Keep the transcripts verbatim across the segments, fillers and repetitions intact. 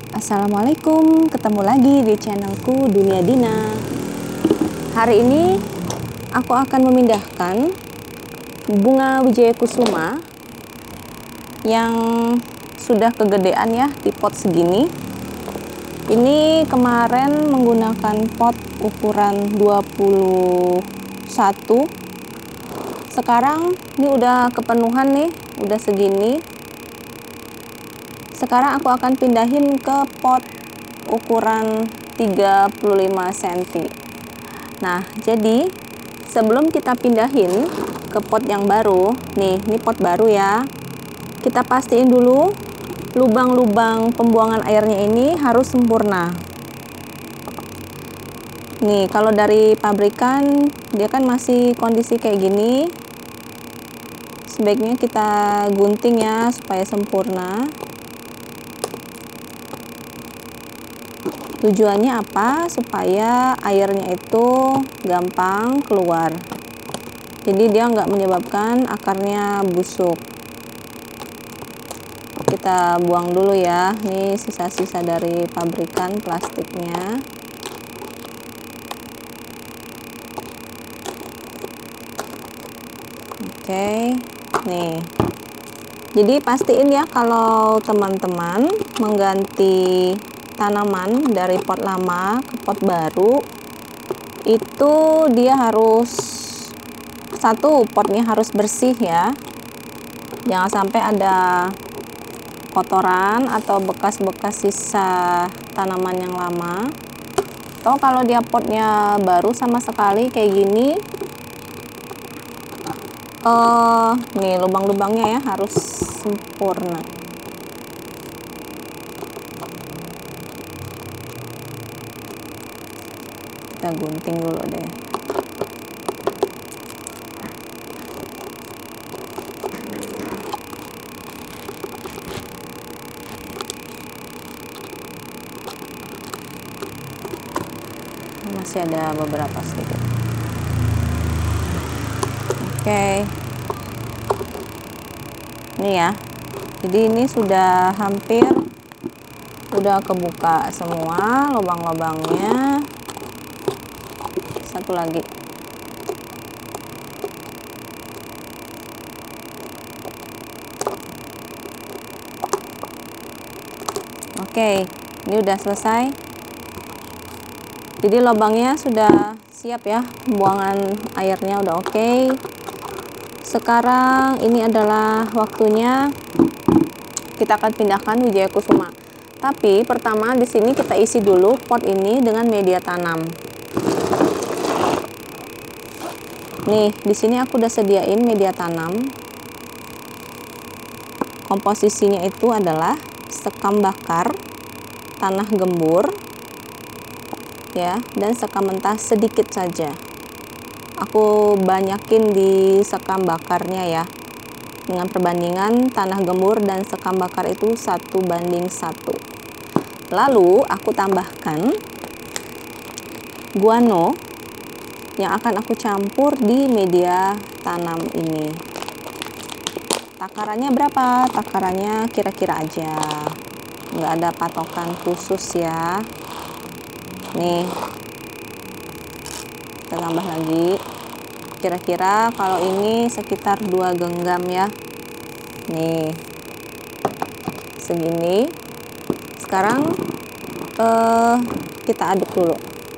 Assalamualaikum, ketemu lagi di channelku Dunia Dina. Hari ini aku akan memindahkan bunga wijaya kusuma yang sudah kegedean ya, di pot segini. Ini kemarin menggunakan pot ukuran dua puluh satu. Sekarang ini udah kepenuhan nih, udah segini. Sekarang aku akan pindahin ke pot ukuran tiga puluh lima sentimeter. Nah, jadi sebelum kita pindahin ke pot yang baru, nih, ini pot baru ya. Kita pastiin dulu lubang-lubang pembuangan airnya ini harus sempurna. Nih, kalau dari pabrikan dia kan masih kondisi kayak gini. Sebaiknya kita gunting ya supaya sempurna. Tujuannya apa? Supaya airnya itu gampang keluar. Jadi dia nggak menyebabkan akarnya busuk. Kita buang dulu ya. Ini sisa-sisa dari pabrikan plastiknya. Oke, nih. Jadi pastiin ya kalau teman-teman mengganti tanaman dari pot lama ke pot baru, itu dia harus satu, potnya harus bersih ya, jangan sampai ada kotoran atau bekas-bekas sisa tanaman yang lama. Atau kalau dia potnya baru sama sekali kayak gini, uh, nih lubang-lubangnya ya harus sempurna. Kita gunting dulu deh. Masih ada beberapa sedikit. Oke. Ini ya. Jadi ini sudah hampir udah kebuka semua lubang-lubangnya. Satu lagi. Oke, ini udah selesai. Jadi lubangnya sudah siap ya, pembuangan airnya udah oke. Sekarang ini adalah waktunya kita akan pindahkan wijaya kusuma. Tapi pertama di sini kita isi dulu pot ini dengan media tanam. Nih, di sini aku udah sediain media tanam. Komposisinya itu adalah sekam bakar, tanah gembur, ya, dan sekam mentah sedikit saja. Aku banyakin di sekam bakarnya ya. Dengan perbandingan tanah gembur dan sekam bakar itu satu banding satu. Lalu aku tambahkan guano yang akan aku campur di media tanam ini. Takarannya berapa? Takarannya kira-kira aja, nggak ada patokan khusus ya. Nih, kita tambah lagi. Kira-kira kalau ini sekitar dua genggam ya. Nih, segini. Sekarang eh, kita aduk dulu.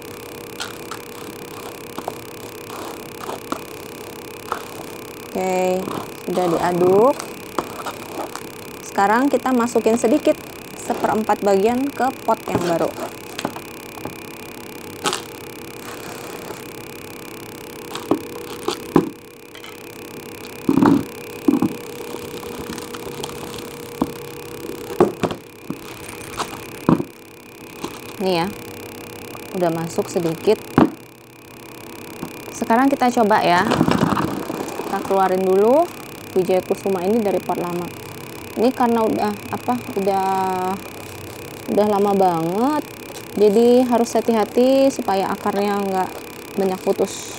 Oke, sudah diaduk. Sekarang kita masukin sedikit seperempat bagian ke pot yang baru. Ini ya, udah masuk sedikit. Sekarang kita coba ya. Kita keluarin dulu wijaya kusuma ini dari pot lama. Ini karena udah apa udah udah lama banget, jadi harus hati-hati supaya akarnya nggak banyak putus.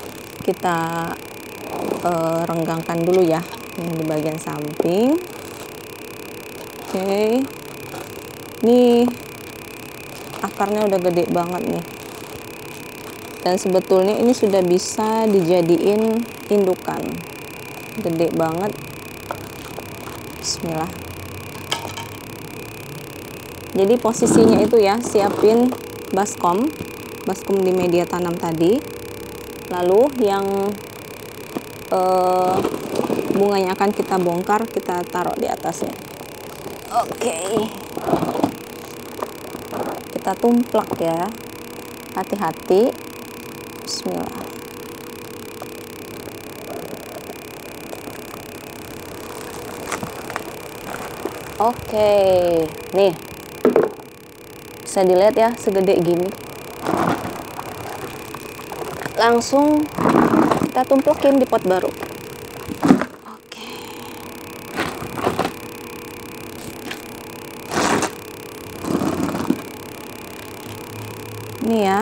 Kita uh, renggangkan dulu ya yang di bagian samping. Oke, ini akarnya udah gede banget nih, dan sebetulnya ini sudah bisa dijadiin indukan, gede banget. Bismillah. Jadi posisinya itu ya, siapin baskom baskom di media tanam tadi, lalu yang eh, bunganya akan kita bongkar, kita taruh di atasnya. Oke, kita tumplak ya, hati-hati. Bismillah. Oke, nih bisa dilihat ya, segede gini. Langsung kita tumpukin di pot baru. Oke. Ini ya.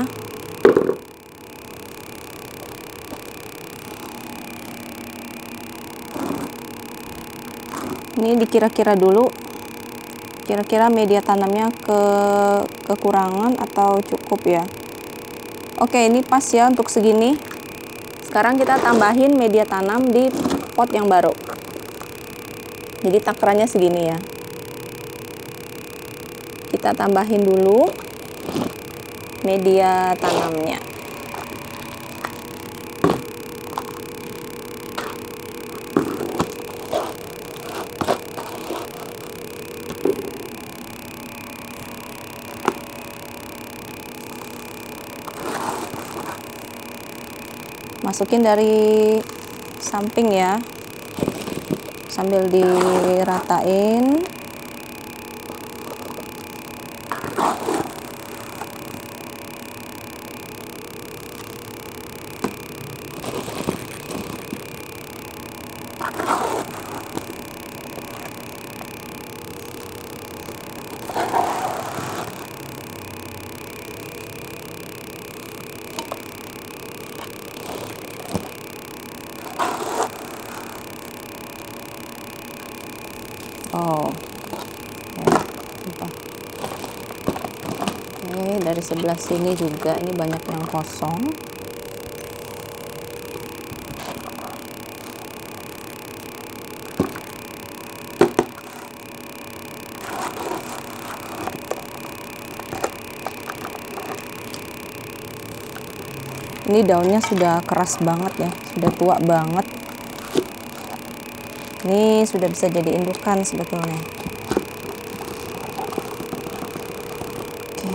Ini dikira-kira dulu, kira-kira media tanamnya ke kekurangan atau cukup ya. Oke, ini pas ya untuk segini. Sekarang kita tambahin media tanam di pot yang baru. Jadi takarannya segini ya. Kita tambahin dulu media tanamnya. Masukin dari samping ya, sambil diratain. Oh, oke, dari sebelah sini juga ini banyak yang kosong. Ini daunnya sudah keras banget ya, sudah tua banget. Ini sudah bisa jadi indukan sebetulnya. Oke.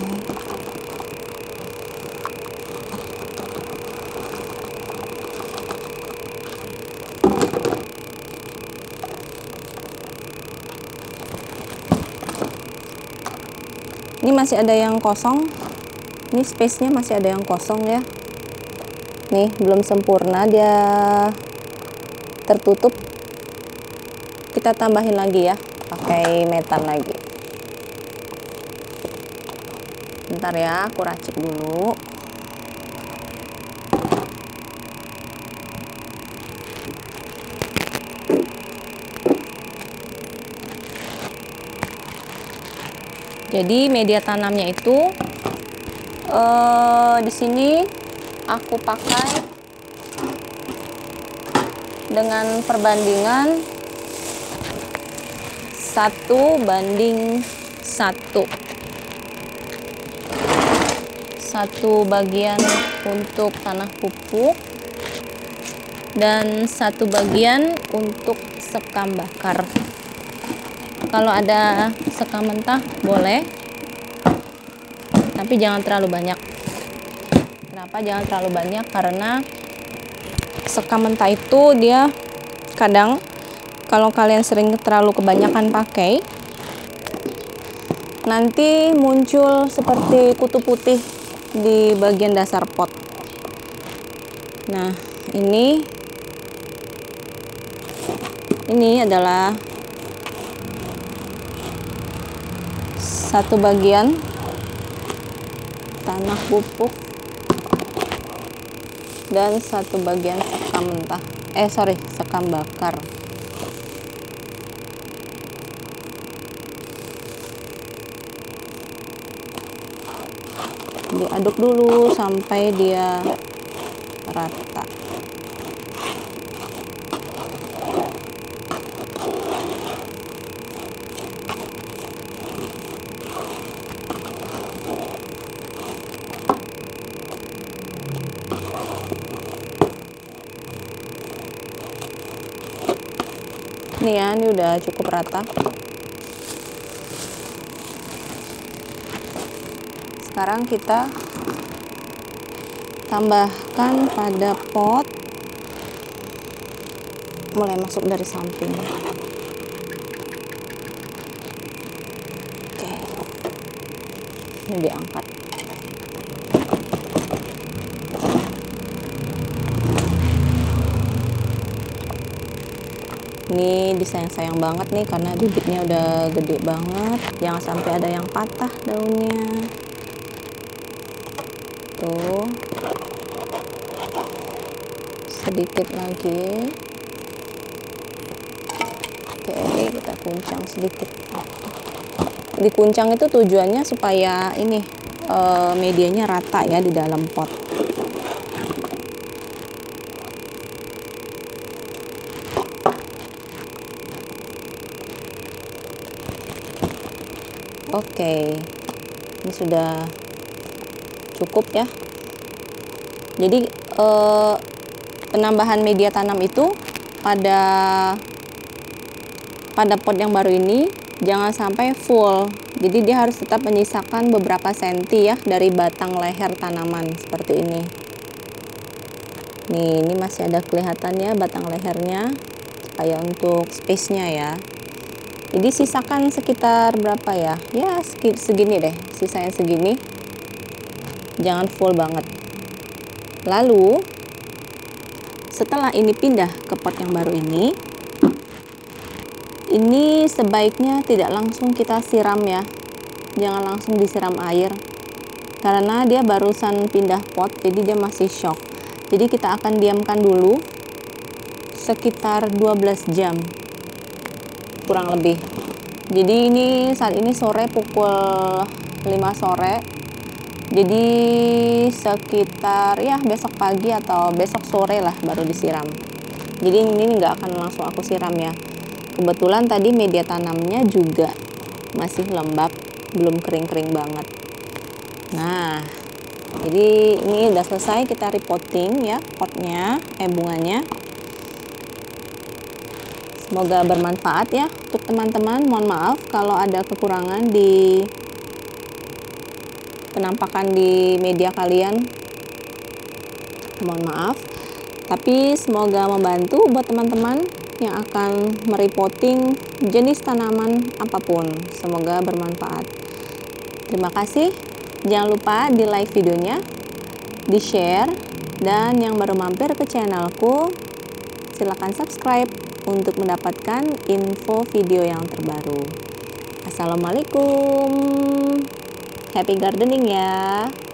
Ini masih ada yang kosong. Ini space-nya masih ada yang kosong ya. Nih, belum sempurna, dia tertutup. Kita tambahin lagi ya, pakai metan lagi. Bentar ya, aku racik dulu. Jadi media tanamnya itu eh, di sini aku pakai dengan perbandingan satu banding satu. Satu bagian untuk tanah pupuk dan satu bagian untuk sekam bakar. Kalau ada sekam mentah boleh, tapi jangan terlalu banyak. Kenapa jangan terlalu banyak? Karena sekam mentah itu dia kadang kalau kalian sering terlalu kebanyakan pakai, nanti muncul seperti kutu putih di bagian dasar pot. Nah, ini ini adalah satu bagian tanah pupuk dan satu bagian sekam mentah. Eh, sorry, sekam bakar. diaduk dulu sampai dia rata. Nih ya, ini udah cukup rata. Sekarang kita tambahkan pada pot, mulai masuk dari samping. Oke, ini diangkat. Ini disayang-sayang banget nih karena bibitnya udah gede banget, jangan sampai ada yang patah daunnya. Tuh, sedikit lagi. Oke, kita kuncang sedikit. Dikuncang itu tujuannya supaya ini e, medianya rata ya di dalam pot. Oke, ini sudah cukup ya. Jadi eh, penambahan media tanam itu pada pada pot yang baru ini jangan sampai full. Jadi dia harus tetap menyisakan beberapa senti ya dari batang leher tanaman seperti ini. Nih, ini masih ada kelihatannya batang lehernya supaya untuk space-nya ya. Jadi sisakan sekitar berapa ya? Ya segini deh, sisain segini. Jangan full banget. Lalu setelah ini pindah ke pot yang baru ini, ini sebaiknya tidak langsung kita siram ya. Jangan langsung disiram air. Karena dia barusan pindah pot, jadi dia masih shock. Jadi kita akan diamkan dulu sekitar dua belas jam. Kurang lebih. Jadi ini saat ini sore pukul lima sore. Jadi sekitar ya besok pagi atau besok sore lah baru disiram. Jadi ini nggak akan langsung aku siram ya. Kebetulan tadi media tanamnya juga masih lembab, belum kering-kering banget. Nah, jadi ini udah selesai kita repotting ya potnya, eh bunganya. Semoga bermanfaat ya untuk teman-teman. Mohon maaf kalau ada kekurangan di penampakan di media kalian. Mohon maaf. Tapi semoga membantu buat teman-teman yang akan merepotting jenis tanaman apapun. Semoga bermanfaat. Terima kasih. Jangan lupa di like videonya, di share, dan yang baru mampir ke channelku, silakan subscribe untuk mendapatkan info video yang terbaru. Assalamualaikum. Happy gardening ya.